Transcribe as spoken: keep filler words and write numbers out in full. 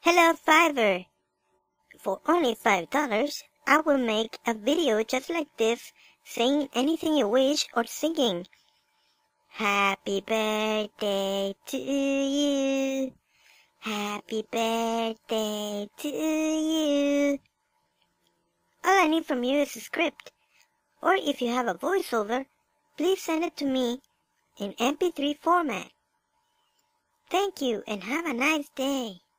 Hello, Fiverr. For only five dollars, I will make a video just like this, saying anything you wish or singing. Happy birthday to you. Happy birthday to you. All I need from you is a script. Or if you have a voiceover, please send it to me in M P three format. Thank you and have a nice day.